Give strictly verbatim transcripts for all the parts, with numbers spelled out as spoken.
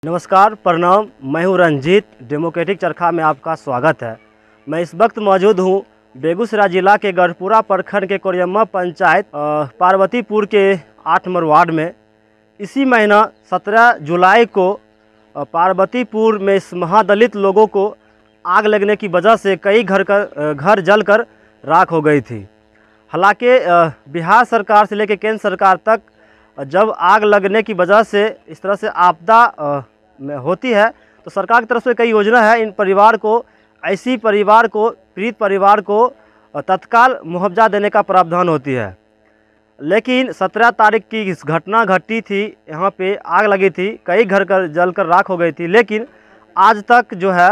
नमस्कार, प्रणाम। मैं हूं रंजीत। डेमोक्रेटिक चरखा में आपका स्वागत है। मैं इस वक्त मौजूद हूं बेगूसराय जिला के गढ़पुरा प्रखंड के कोरियम्मा पंचायत पार्वतीपुर के आठ नंबर वार्ड में। इसी महीना सत्रह जुलाई को पार्वतीपुर में इस महादलित लोगों को आग लगने की वजह से कई घर का घर जलकर राख हो गई थी। हालांकि बिहार सरकार से लेकर केंद्र सरकार तक जब आग लगने की वजह से इस तरह से आपदा में होती है तो सरकार की तरफ से कई योजना है। इन परिवार को ऐसी परिवार को पीड़ित परिवार को तत्काल मुआवजा देने का प्रावधान होती है। लेकिन सत्रह तारीख की इस घटना घटी थी, यहाँ पे आग लगी थी, कई घर कर जलकर राख हो गई थी। लेकिन आज तक जो है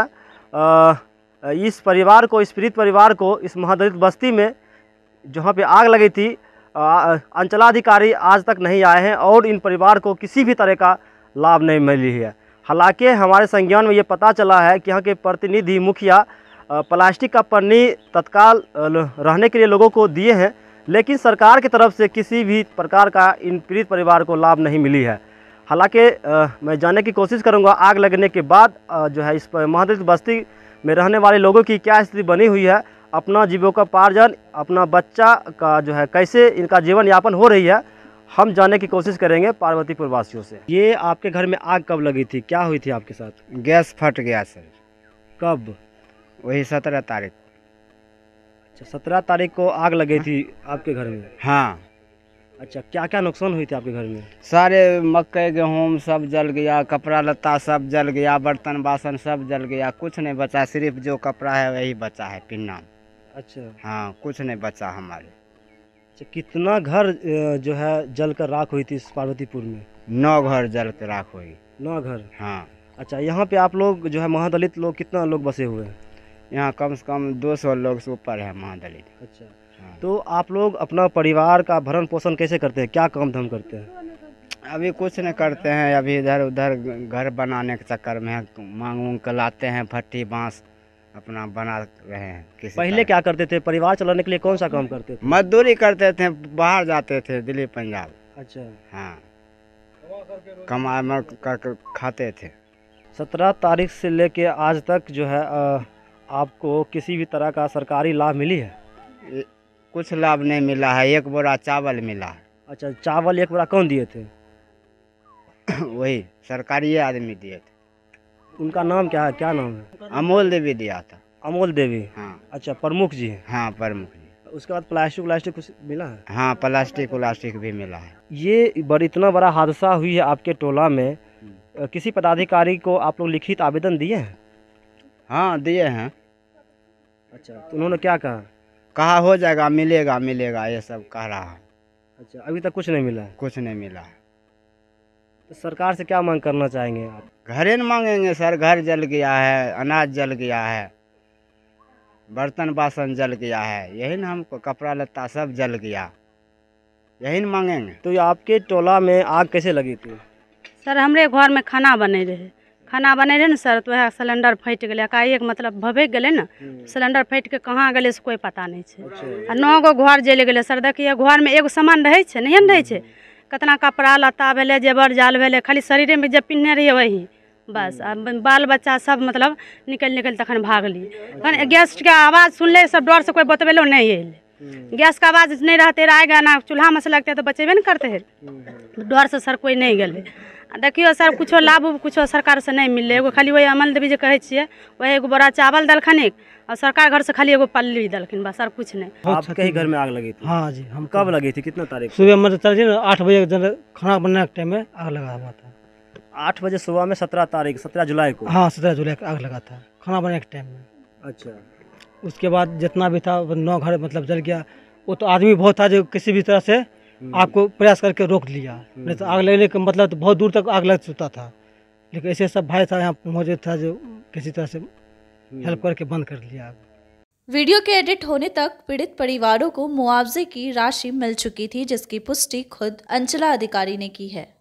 इस परिवार को इस पीड़ित परिवार को इस महादलित बस्ती में जहाँ पे आग लगी थी अंचलाधिकारी आज तक नहीं आए हैं और इन परिवार को किसी भी तरह का लाभ नहीं मिली है। हालांकि हमारे संज्ञान में ये पता चला है कि यहाँ के प्रतिनिधि मुखिया प्लास्टिक का पन्नी तत्काल रहने के लिए लोगों को दिए हैं, लेकिन सरकार की तरफ से किसी भी प्रकार का इन पीड़ित परिवार को लाभ नहीं मिली है। हालांकि मैं जानने की कोशिश करूँगा आग लगने के बाद जो है इस महादलित बस्ती में रहने वाले लोगों की क्या स्थिति बनी हुई है, अपना जीविकोपार्जन, अपना बच्चा का जो है कैसे इनका जीवन यापन हो रही है, हम जानने की कोशिश करेंगे पार्वतीपुर वासियों से। ये आपके घर में आग कब लगी थी, क्या हुई थी आपके साथ? गैस फट गया सर। कब? वही सत्रह तारीख। अच्छा, सत्रह तारीख को आग लगी थी आपके घर में? हाँ। अच्छा, क्या क्या नुकसान हुई थी आपके घर में? सारे मक्के गेहूँ सब जल गया, कपड़ा लत्ता सब जल गया, बर्तन बासन सब जल गया, कुछ नहीं बचा, सिर्फ जो कपड़ा है वही बचा है पिन्ना। अच्छा। हाँ, कुछ नहीं बचा हमारे। अच्छा, कितना घर जो है जलकर राख हुई थी इस पार्वतीपुर में? नौ घर जल कर राख हुई। नौ घर? हाँ। अच्छा, यहाँ पे आप लोग जो है महादलित लोग कितना लोग बसे हुए हैं? यहाँ कम से कम दो सौ लोग से ऊपर है महादलित। अच्छा। हाँ। तो आप लोग अपना परिवार का भरण पोषण कैसे करते हैं, क्या काम धाम करते हैं? अभी कुछ नहीं करते हैं, अभी इधर उधर घर बनाने के चक्कर में मांग उंग कर लाते हैं, भट्टी बांस अपना बना रहे हैं। किसी पहले क्या करते थे, परिवार चलाने के लिए कौन सा काम करते थे? मजदूरी करते थे, बाहर जाते थे दिल्ली पंजाब। अच्छा। हाँ, कमा कर खाते थे। सत्रह तारीख से लेके आज तक जो है आ, आपको किसी भी तरह का सरकारी लाभ मिली है? कुछ लाभ नहीं मिला है, एक बोरा चावल मिला है। अच्छा, चावल एक बोरा कौन दिए थे? वही सरकारी आदमी दिए थे। उनका नाम क्या है, क्या नाम है? अमोल देवी दिया था। अमोल देवी? हाँ। अच्छा, प्रमुख जी हैं? हाँ, प्रमुख जी। उसके बाद प्लास्टिक व्लास्टिक कुछ मिला है? हाँ, प्लास्टिक व्लास्टिक भी मिला है। ये बड़ी इतना बड़ा हादसा हुई है आपके टोला में, किसी पदाधिकारी को आप लोग लिखित आवेदन दिए हैं? हाँ, दिए हैं। अच्छा, तो उन्होंने क्या कहा? कहा हो जाएगा, मिलेगा मिलेगा ये सब कह रहा है। अच्छा, अभी तक कुछ नहीं मिला है? कुछ नहीं मिला है। तो सरकार से क्या मांग करना चाहेंगे आप? घरे न मांगेंगे सर, घर जल गया है, अनाज जल गया है, बर्तन बासन जल गया है, यही ना हमको, कपड़ा लत्ता सब जल गया, यही न मांगेंगे। तो ये आपके टोला में आग कैसे लगी थी? सर हमरे घर में खाना बने रहे खाना बने रहे ना सर, तो वह सिलेंडर फट गए, एकाएक मतलब भभक गए ना, सिलेंडर फट के कहाँ गए से कोई पता नहीं है। आ नौ गो घर जल गए सर। देखिए घर में एगो सामान रहे छे नहीं रहे छे, कितना कपड़ा लत्ता भेले, जेबर जाल भेले, खाली शरीर में जब पिन्हने रहिए वही बस। अब बाल बच्चा सब मतलब निकल निकल तखन भागली। गैस के आवाज़ सुनले सब डर से कोई बतवेलो नहीं है। गैस का आवाज़ नहीं रहते रहेगा ना, चूल्हा में से लगते तो बचेबे न करते हैं, डर से सर कोई नहीं गए। देखियो सर कुछो लाभ कुछो सरकार से नहीं मिले, एगो खाली वही अमल देवी जो कहे छे वही एगो बड़ा चावल दलखन और सरकार घर से खाली एगो पल्ली दलखिन, बस सर कुछ नहीं। आपके ही घर में आग लगी थी? हाँ जी। हम कब लगी थी, कितना तारीख? सुबह मतलब चल आठ बजे खाना बनाने के टाइम में आग लगा हुआ था। आठ बजे सुबह में सत्रह तारीख सत्रह जुलाई को? हाँ, सत्रह जुलाई को आग लगा था खाना बनाने के टाइम में। अच्छा। उसके बाद जितना भी था नौ घर मतलब जल गया। वो तो आदमी बहुत था जो किसी भी तरह से आपको प्रयास करके रोक लिया, नहीं तो आग लगने का मतलब तो बहुत दूर तक आग लग चुका था। लेकिन ऐसे सब भाई था यहाँ मौजूद था जो किसी तरह से हेल्प करके बंद कर लिया। वीडियो के एडिट होने तक पीड़ित परिवारों को मुआवजे की राशि मिल चुकी थी, जिसकी पुष्टि खुद अंचला अधिकारी ने की है।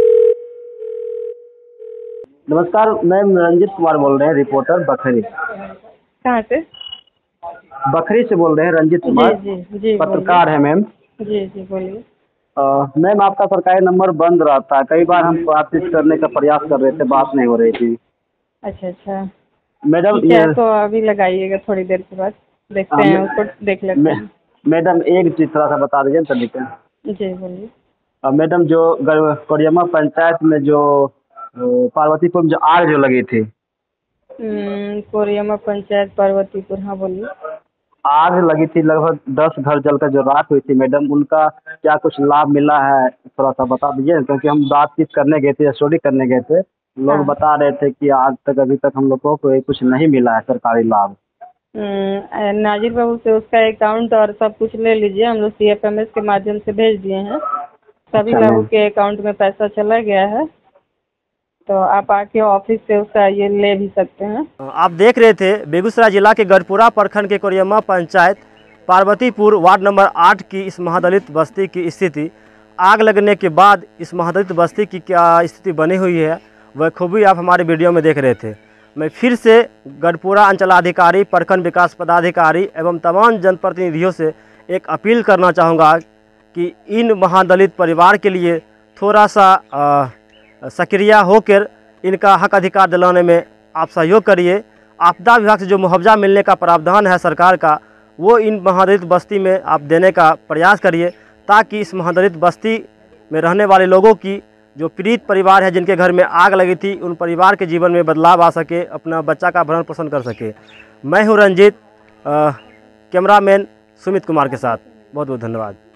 नमस्कार, मैं रंजीत कुमार बोल रहे हैं, रिपोर्टर बखरी। कहाँ से? बखरी से बोल रहे हैं, रंजीत कुमार, जी जी जी, पत्रकार है मैम। जी जी बोलिए। मैम आपका सरकारी नंबर बंद रहता है, कई बार हम बातचीत करने का प्रयास कर रहे थे, बात नहीं हो रही थी। अच्छा अच्छा मैडम ठीक है, ये तो अभी लगाइएगा थोड़ी देर के बाद, देखते हैं उसको, देख लेते मैं- हैं। मैडम एक चीज थोड़ा सा बता दीजिए तरीका। जी बोलिए। मैडम जो गर- कोरियमा पंचायत में जो अ, पार्वतीपुर में जो आग जो लगी थी, हम्म, कोरियमा पंचायत पार्वतीपुर, हाँ बोलिए। आग लगी थी, लगभग दस घर जलकर जो राख हुई थी मैडम, उनका क्या कुछ लाभ मिला है थोड़ा सा बता दीजिए, क्योंकि हम बातचीत करने गए थे, स्टोरी करने गए थे, लोग हाँ। बता रहे थे कि आज तक अभी तक हम लोगों को कुछ नहीं मिला है सरकारी लाभ। हम्म, नाजिर बाबू से उसका अकाउंट और सब कुछ ले लीजिए, हम लोग सी एफ एम एस के माध्यम से भेज दिए हैं, सभी अच्छा, लोगों मैम। के अकाउंट में पैसा चला गया है, तो आप आके ऑफिस से उसका ये ले भी सकते हैं। आप देख रहे थे बेगूसराय जिला के गढ़पुरा प्रखंड के कोरियम्मा पंचायत पार्वतीपुर वार्ड नंबर आठ की इस महादलित बस्ती की स्थिति। आग लगने के बाद इस महादलित बस्ती की क्या स्थिति बनी हुई है वह खूबी आप हमारे वीडियो में देख रहे थे। मैं फिर से गढ़पुरा अंचलाधिकारी, प्रखंड विकास पदाधिकारी एवं तमाम जनप्रतिनिधियों से एक अपील करना चाहूँगा कि इन महादलित परिवार के लिए थोड़ा सा आ, सक्रिय होकर इनका हक अधिकार दिलाने में आप सहयोग करिए। आपदा विभाग से जो मुआवजा मिलने का प्रावधान है सरकार का, वो इन महादलित बस्ती में आप देने का प्रयास करिए, ताकि इस महादलित बस्ती में रहने वाले लोगों की जो पीड़ित परिवार है, जिनके घर में आग लगी थी, उन परिवार के जीवन में बदलाव आ सके, अपना बच्चा का भरण पोषण कर सके। मैं हूँ रंजीत, कैमरामैन सुमित कुमार के साथ। बहुत बहुत धन्यवाद।